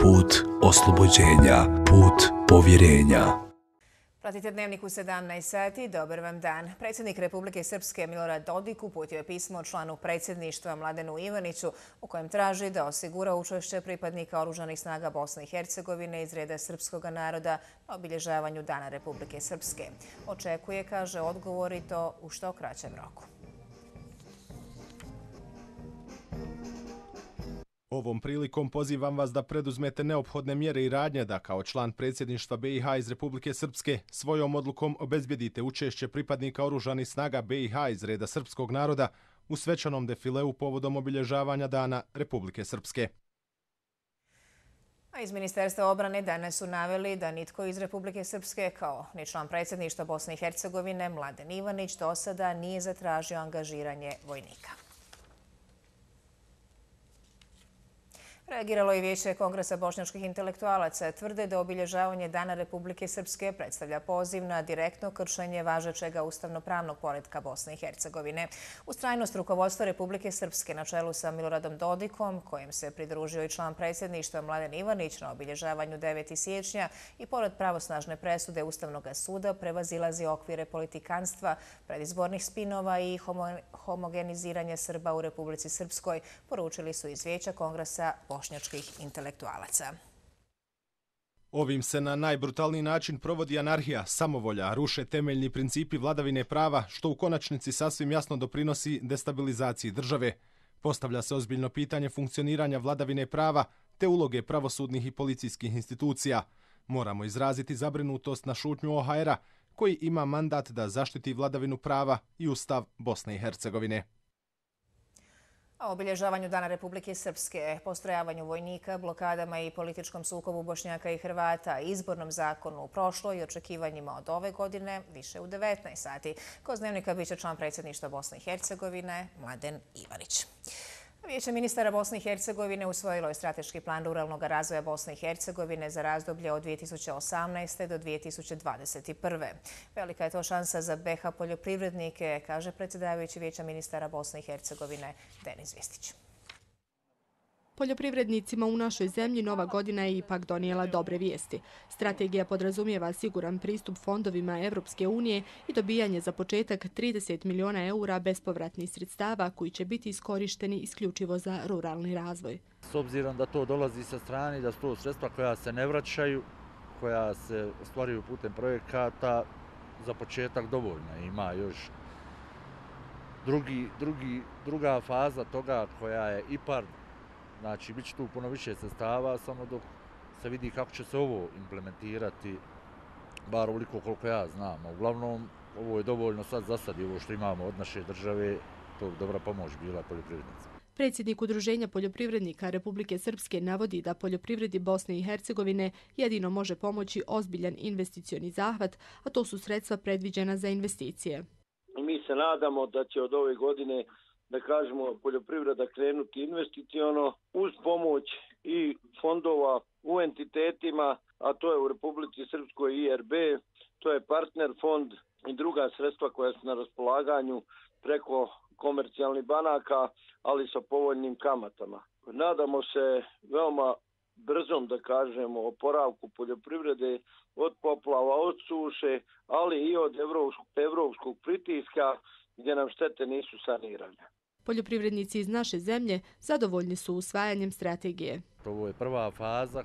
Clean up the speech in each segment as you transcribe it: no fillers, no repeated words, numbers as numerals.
put oslobođenja, put povjerenja. Pratite Dnevnik u 17 sati. Dobar vam dan. Predsjednik Republike Srpske Milorad Dodik uputio je pismo članu predsjedništva Mladenu Ivaniću u kojem traži da osigura učešće pripadnika Oružanih snaga Bosne i Hercegovine iz reda srpskog naroda na obilježavanju Dana Republike Srpske. Očekuje, kaže, odgovor i to u što kraćem roku. Ovom prilikom pozivam vas da preduzmete neophodne mjere i radnje da kao član predsjedništva BiH iz Republike Srpske svojom odlukom obezbjedite učešće pripadnika Oružanih snaga BiH iz reda srpskog naroda u svečanom defileu povodom obilježavanja Dana Republike Srpske. A iz Ministarstva obrane danas su naveli da nitko iz Republike Srpske, kao ni član predsjedništva Bosne i Hercegovine Mladen Ivanić, do sada nije zatražio angažiranje vojnika. Reagiralo je Vijeće Kongresa bošnjačkih intelektualaca. Tvrde da obilježavanje Dana Republike Srpske predstavlja poziv na direktno kršenje važećega ustavno-pravnog poretka Bosne i Hercegovine. Ustrajnost rukovodstva Republike Srpske na čelu sa Miloradom Dodikom, kojem se pridružio i član predsjedništva Mladen Ivanić na obilježavanju 9. siječnja i pored pravosnažne presude Ustavnog suda prevazilazi okvire politikanstva, predizbornih spinova i homogeniziranja Srba u Republici Srpskoj, poručili su iz Vijeća Kongresa bošnjačkih intelektualaca. Ovim se na najbrutalniji način provodi anarhija, samovolja, ruše temeljni principi vladavine prava, što u konačnici sasvim jasno doprinosi destabilizaciji države. Postavlja se ozbiljno pitanje funkcioniranja vladavine prava te uloge pravosudnih i policijskih institucija. Moramo izraziti zabrinutost na šutnju OHR-a, koji ima mandat da zaštiti vladavinu prava i Ustav Bosne i Hercegovine. O obilježavanju Dana Republike Srpske, postrojavanju vojnika, blokadama i političkom sukobu Bošnjaka i Hrvata, izbornom zakonu u prošloj i očekivanjima od ove godine više u 19 sati. Ko Dnevnika biće član predsjedništva Bosne i Hercegovine Mladen Ivanić. Vijeće ministara Bosne i Hercegovine usvojilo je strateški plan ruralnog razvoja Bosne i Hercegovine za razdoblje od 2018. do 2021. Velika je to šansa za BiH poljoprivrednike, kaže predsjedavajući Vijeća ministara Bosne i Hercegovine Denis Vistić. Poljoprivrednicima u našoj zemlji nova godina je ipak donijela dobre vijesti. Strategija podrazumijeva siguran pristup fondovima Evropske unije i dobijanje za početak 30 miliona eura bespovratnih sredstava koji će biti iskorišteni isključivo za ruralni razvoj. S obzirom da to dolazi sa strane, da su to sredstva koja se ne vraćaju, koja se ostvaruju putem projekata, za početak dovoljno. Ima još druga faza toga koja je IPARD. Znači, bit će tu puno više sredstava, samo dok se vidi kako će se ovo implementirati, bar ovoliko koliko ja znam. Uglavnom, ovo je dovoljno za sad i ovo što imamo od naše države, to je dobra pomoć bila poljoprivrednicima. Predsjednik Udruženja poljoprivrednika Republike Srpske navodi da poljoprivredi Bosne i Hercegovine jedino može pomoći ozbiljan investicioni zahvat, a to su sredstva predviđena za investicije. Mi se nadamo da će od ove godine, da kažemo, poljoprivreda krenuti investiciono uz pomoć i fondova u entitetima, a to je u Republici Srpskoj IRB, to je partner fond i druga sredstva koja su na raspolaganju preko komercijalnih banaka, ali sa povoljnim kamatama. Nadamo se veoma brzom, da kažemo, oporavku poljoprivrede od poplava, od suše, ali i od evropskog pritiska gdje nam štete nisu sanirane. Poljoprivrednici iz naše zemlje zadovoljni su usvajanjem strategije. Ovo je prva faza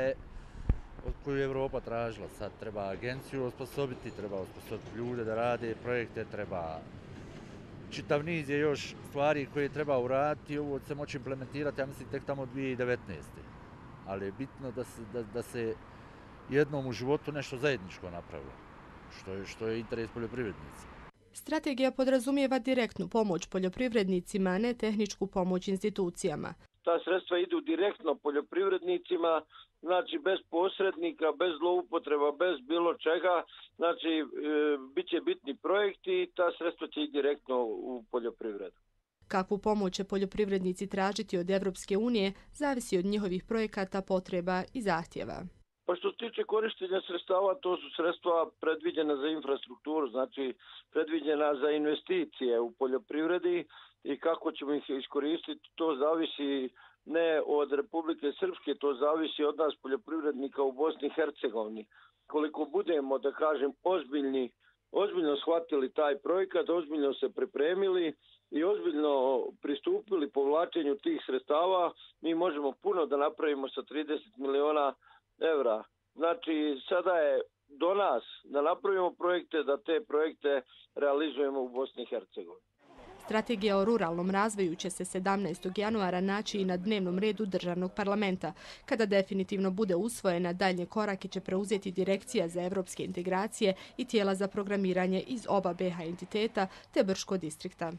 koju je Evropa tražila. Sad treba agenciju osposobiti, treba osposobiti ljude da rade projekte, treba čitav niz je još stvari koje treba uraditi. Ovo se moći implementirati, ja mislim, tek tamo 2019. Ali je bitno da se jednom u životu nešto zajedničko napravilo, što je interes poljoprivrednica. Strategija podrazumijeva direktnu pomoć poljoprivrednicima, a ne tehničku pomoć institucijama. Ta sredstva idu direktno poljoprivrednicima, znači bez posrednika, bez zloupotreba, bez bilo čega. Znači, bit će bitni projekti i ta sredstva će ići direktno u poljoprivredu. Kakvu pomoć će poljoprivrednici tražiti od Evropske unije, zavisi od njihovih projekata, potreba i zahtjeva. Pa što se tiče korištenja sredstava, to su sredstva predviđena za infrastrukturu, znači predviđena za investicije u poljoprivredi i kako ćemo ih iskoristiti, to zavisi ne od Republike Srpske, to zavisi od nas poljoprivrednika u Bosni i Hercegovini. Koliko budemo, da kažem, ozbiljno shvatili taj projekat, ozbiljno se pripremili i ozbiljno pristupili povlačenju tih sredstava, mi možemo puno da napravimo sa 30 miliona evra. Znači, sada je do nas da napravimo projekte, da te projekte realizujemo u Bosni i Hercegovini. Strategija o ruralnom razvoju će se 17. januara naći i na dnevnom redu državnog parlamenta. Kada definitivno bude usvojena, daljnje korake će preuzeti Direkcija za evropske integracije i tijela za programiranje iz oba BiH entiteta te Brško distrikta.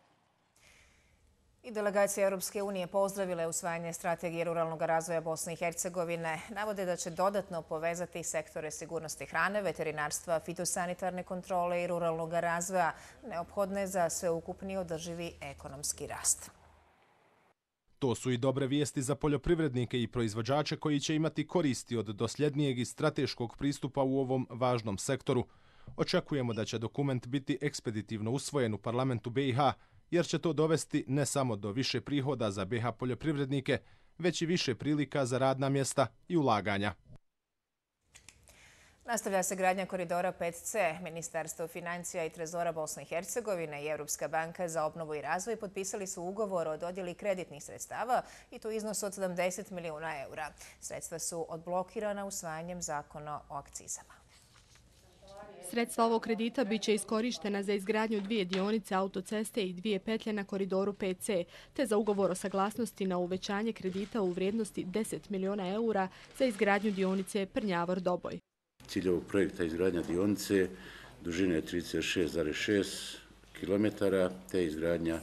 I delegacija Europske unije pozdravila je usvajanje strategije ruralnog razvoja Bosne i Hercegovine. Navode da će dodatno povezati sektore sigurnosti hrane, veterinarstva, fitosanitarne kontrole i ruralnog razvoja, neophodne za sveukupni održivi ekonomski rast. To su i dobre vijesti za poljoprivrednike i proizvođače koji će imati koristi od dosljednijeg i strateškog pristupa u ovom važnom sektoru. Očekujemo da će dokument biti ekspeditivno usvojen u parlamentu BiH, jer će to dovesti ne samo do više prihoda za BiH poljoprivrednike, već i više prilika za radna mjesta i ulaganja. Nastavlja se gradnja koridora 5C. Ministarstvo financija i trezora Bosne i Hercegovine i Europska banka za obnovu i razvoj potpisali su ugovor o dodjeli kreditnih sredstava i to iznos od 70 milijuna eura. Sredstva su odblokirana usvajanjem zakona o akcizama. Sredstva ovog kredita biće iskorištena za izgradnju 2 dionice autoceste i 2 petlje na koridoru 5C, te za ugovor o saglasnosti na uvećanje kredita u vrijednosti 10 milijuna eura za izgradnju dionice Prnjavor-Doboj. Cilj ovog projekta izgradnja dionice dužine 36,6 km te izgradnja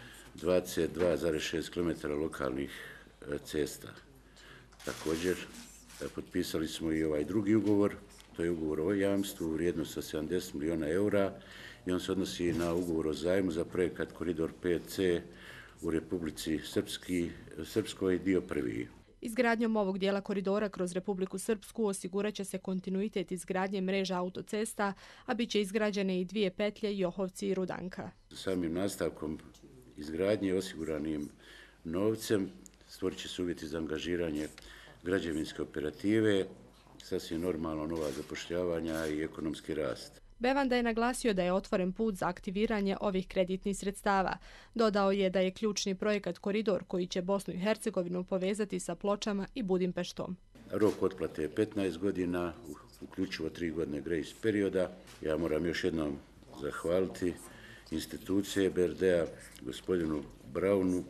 22,6 km lokalnih cesta. Također potpisali smo i ovaj drugi ugovor. To je ugovor o jamstvu u vrijednosti od 70 milijuna eura i on se odnosi na ugovor o zajmu za projekat Koridor 5C u Republici Srpskoj, dio prvi. Izgradnjom ovog dijela koridora kroz Republiku Srpsku osigurat će se kontinuitet izgradnje mreža autocesta, a bit će izgrađene i 2 petlje Johovci i Rudanka. Samim nastavkom izgradnje osiguranim novcem stvorit će se uvjeti za angažiranje građevinske operative, sasvim normalno nova zapošljavanja i ekonomski rast. Bevanda je naglasio da je otvoren put za aktiviranje ovih kreditnih sredstava. Dodao je da je ključni projekat koridor koji će Bosnu i Hercegovinu povezati sa Pločama i Budimpeštom. Rok otplate je 15 godina, uključivo 3 godine grace perioda. Ja moram još jednom zahvaliti institucije BRD-a, gospodinu Braunu,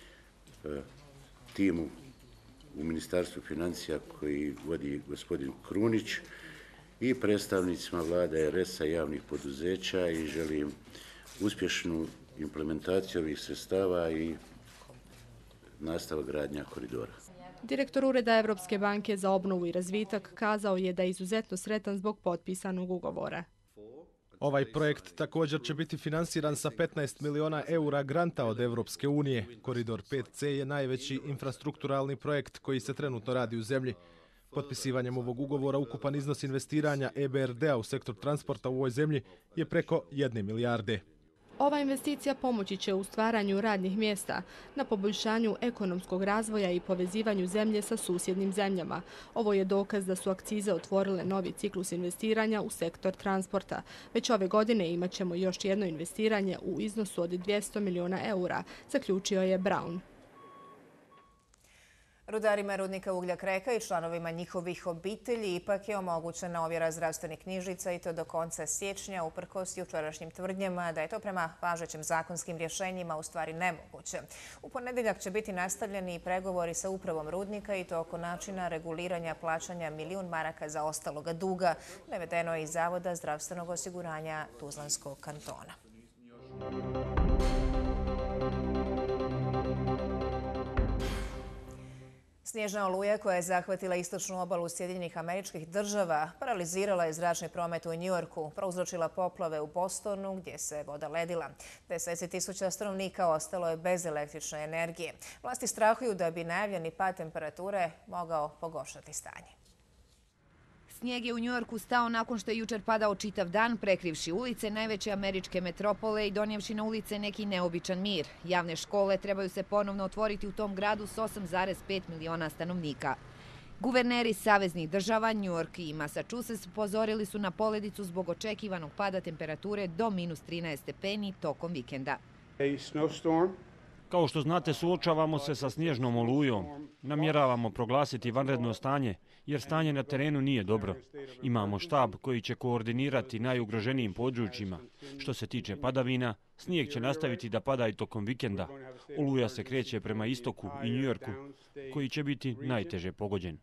timu u Ministarstvu financija koji vodi gospodin Krunić i predstavnicima vlade RS-a javnih poduzeća i želim uspješnu implementaciju ovih sredstava i nastavak gradnja koridora. Direktor Ureda Evropske banke za obnovu i razvitak kazao je da je izuzetno sretan zbog potpisanog ugovora. Ovaj projekt također će biti finansiran sa 15 milijuna eura granta od Evropske unije. Koridor 5C je najveći infrastrukturalni projekt koji se trenutno radi u zemlji. Potpisivanjem ovog ugovora ukupan iznos investiranja EBRD-a u sektor transporta u ovoj zemlji je preko 1 milijarde. Ova investicija pomoći će u stvaranju radnih mjesta, na poboljšanju ekonomskog razvoja i povezivanju zemlje sa susjednim zemljama. Ovo je dokaz da su akcize otvorile novi ciklus investiranja u sektor transporta. Već ove godine imat ćemo još jedno investiranje u iznosu od 200 milijuna eura, zaključio je Braun. Rudarima rudnika uglja Kreka i članovima njihovih obitelji ipak je omogućena ovjera zdravstvenih knjižica i to do konca siječnja, uprkos jučerašnjim tvrdnjama da je to prema važećim zakonskim rješenjima u stvari nemoguće. U ponedjeljak će biti nastavljeni pregovori sa upravom rudnika i to oko načina reguliranja plaćanja 1 milijun maraka za ostaloga duga, navedeno je iz Zavoda zdravstvenog osiguranja Tuzlanskog kantona. Snježna oluja koja je zahvatila istočnu obalu Sjedinjenih Američkih Država paralizirala je zračni promet u Njujorku, prouzročila poplave u Bostonu gdje se voda ledila. 10.000 stanovnika ostalo je bez električne energije. Vlasti strahuju da bi najavljeni pad temperature mogao pogoršati stanje. Snijeg je u Njujorku stao nakon što je jučer padao čitav dan, prekrivši ulice najveće američke metropole i donijevši na ulice neki neobičan mir. Javne škole trebaju se ponovno otvoriti u tom gradu s 8,5 miliona stanovnika. Guverneri saveznih država, New York i Massachusetts, upozorili su na poledicu zbog očekivanog pada temperature do minus 13 stepeni tokom vikenda. Kao što znate, suočavamo se sa snježnom olujom. Namjeravamo proglasiti vanredno stanje, jer stanje na terenu nije dobro. Imamo štab koji će koordinirati najugroženijim područjima. Što se tiče padavina, snijeg će nastaviti da pada i tokom vikenda. Oluja se kreće prema istoku i New Yorku, koji će biti najteže pogođen.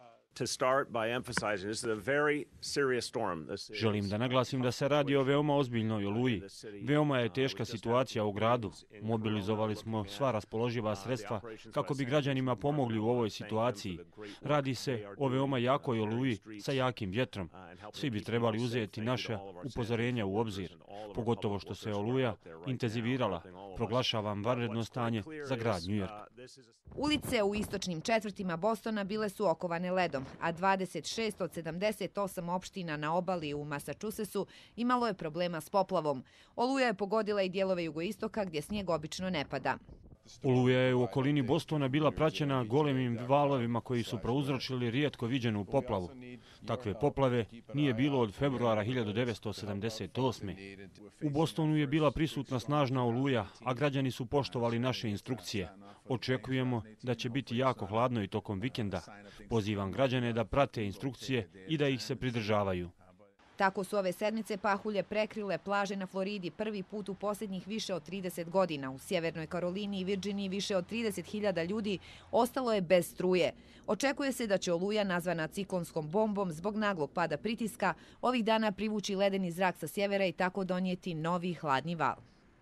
Želim da naglasim da se radi o veoma ozbiljnoj oluji. Veoma je teška situacija u gradu. Mobilizovali smo sva raspoloživa sredstva kako bi građanima pomogli u ovoj situaciji. Radi se o veoma jakoj oluji sa jakim vjetrom. Svi bi trebali uzeti naša upozorenja u obzir, pogotovo što se oluja intenzivirala. Proglašavam vanredno stanje za grad New York. Ulice u istočnim četvrtima Bostona bile su okovane ledom, a 26 od 78 opština na obali u Massachusettsu imalo je problema s poplavom. Oluja je pogodila i dijelove jugoistoka gdje snijeg obično ne pada. Oluja je u okolini Bostona bila praćena golemim valovima koji su prouzročili rijetko viđenu poplavu. Takve poplave nije bilo od februara 1978. U Bostonu je bila prisutna snažna oluja, a građani su poštovali naše instrukcije. Očekujemo da će biti jako hladno i tokom vikenda. Pozivam građane da prate instrukcije i da ih se pridržavaju. Tako su ove sedmice pahulje prekrile plaže na Floridi prvi put u posljednjih više od 30 godina. U Sjevernoj Karolini i Virginiji više od 30.000 ljudi ostalo je bez struje. Očekuje se da će oluja, nazvana ciklonskom bombom zbog naglog pada pritiska, ovih dana privući ledeni zrak sa sjevera i tako donijeti novi hladni val.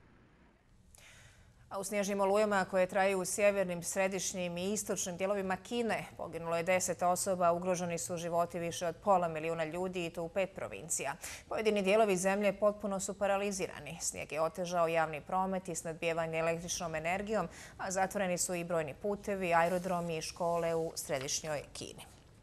A u snježnim olujama koje traju u sjevernim, središnjim i istočnim dijelovima Kine poginulo je 10 osoba, ugroženi su životi više od 500.000 ljudi i to u 5 provincija. Pojedini dijelovi zemlje potpuno su paralizirani. Snijeg je otežao javni promet i snadbijevanje električnom energijom, a zatvoreni su i brojni putevi, aerodromi i škole u središnjoj Kini.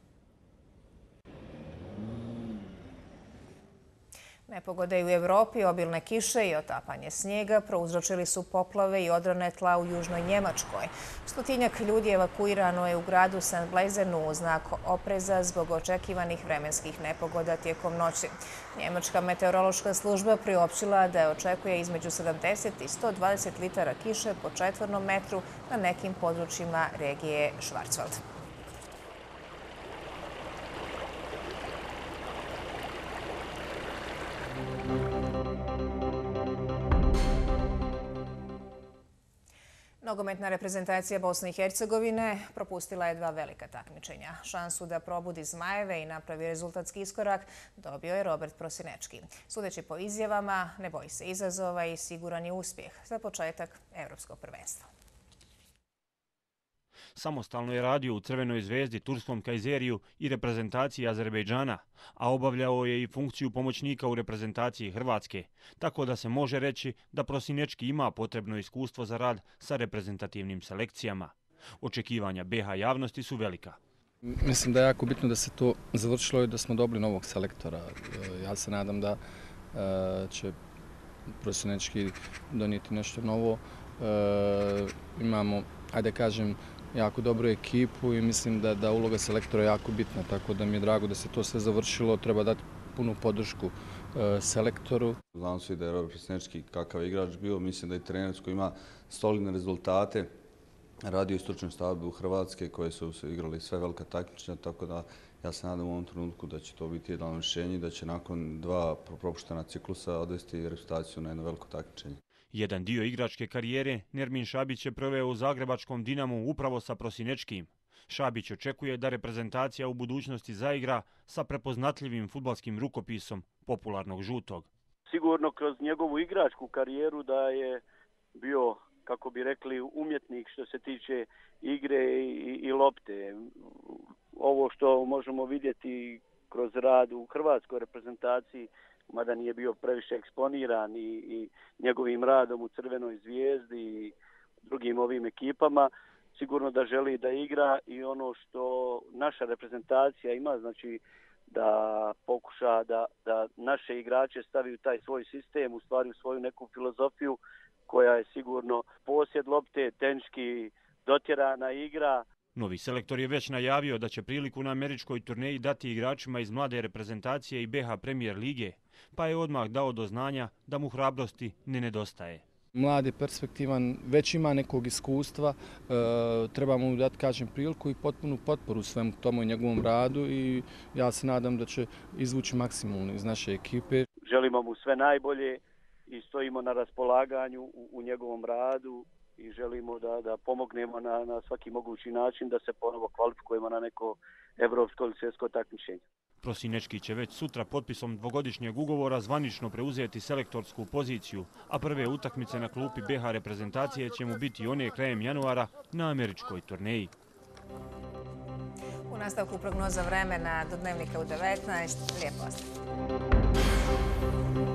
Nepogode u Evropi, obilne kiše i otapanje snijega prouzročili su poplave i odrone tla u južnoj Njemačkoj. Stotinjak ljudi evakuirano je u gradu St. Blazenu u znak opreza zbog očekivanih vremenskih nepogoda tijekom noći. Njemačka meteorološka služba priopćila da je očekuje između 70 i 120 litara kiše po četvornom metru na nekim područjima regije Schwarzwald. Nogometna reprezentacija Bosne i Hercegovine propustila je 2 velika takmičenja. Šansu da probudi Zmajeve i napravi rezultatski iskorak dobio je Robert Prosinečki. Sudeći po izjavama, ne boji se izazova i siguran je uspjeh za početak Evropskog prvenstva. Samostalno je radio u Crvenoj zvezdi, Turskom Kajzeriju i reprezentaciji Azerbejdžana, a obavljao je i funkciju pomoćnika u reprezentaciji Hrvatske, tako da se može reći da Prosinečki ima potrebno iskustvo za rad sa reprezentativnim selekcijama. Očekivanja BiH javnosti su velika. Mislim da je jako bitno da se to završilo i da smo dobili novog selektora. Ja se nadam da će Prosinečki donijeti nešto novo. Imamo, ajde kažem, jako dobru ekipu i mislim da uloga selektora je jako bitna, tako da mi je drago da se to sve završilo. Treba dati punu podršku selektoru. Znam svi da je Robert Prosinečki kakav igrač bio, mislim da je trener koji ima solidne rezultate. Radio i stručnom štabu Hrvatske koje su igrali sve velika takmičenja, tako da ja se nadam u ovom trenutku da će to biti jedno rješenje i da će nakon 2 propuštena ciklusa odvesti reprezentaciju na jedno veliko takmičenje. Jedan dio igračke karijere Nermin Šabić je proveo u zagrebačkom Dinamu upravo sa Prosinečkim. Šabić očekuje da reprezentacija u budućnosti zaigra sa prepoznatljivim fudbalskim rukopisom popularnog žutog. Sigurno kroz njegovu igračku karijeru da je bio, kako bi rekli, umjetnik što se tiče igre i lopte. Ovo što možemo vidjeti kroz rad u hrvatskoj reprezentaciji, mada nije bio previše eksponiran i njegovim radom u Crvenoj zvijezdi i drugim ovim ekipama, sigurno da želi da igra i ono što naša reprezentacija ima, znači da pokuša da naše igrače stavi u taj svoj sistem, u stvari u svoju neku filozofiju koja je sigurno posjed lopte, tenčki, dotjerana igra. Novi selektor je već najavio da će priliku na američkoj turneji dati igračima iz mlade reprezentacije i BH Premier lige, pa je odmah dao do znanja da mu hrabrosti ne nedostaje. Mlad je perspektivan, već ima nekog iskustva, treba mu dati, kažem, priliku i potpunu potporu svemu tomu i njegovom radu i ja se nadam da će izvući maksimum iz naše ekipe. Želimo mu sve najbolje i stojimo na raspolaganju u njegovom radu i želimo da pomognemo na svaki mogući način da se ponovo kvalifikujemo na neko evropsko ili svjetsko takmičenje. Prosinečki će već sutra potpisom dvogodišnjeg ugovora zvanično preuzeti selektorsku poziciju, a prve utakmice na klupi BH reprezentacije će mu biti one krajem januara na američkoj turneji. U nastavku prognoza vremena do Dnevnika u 19. Lijep pozdrav!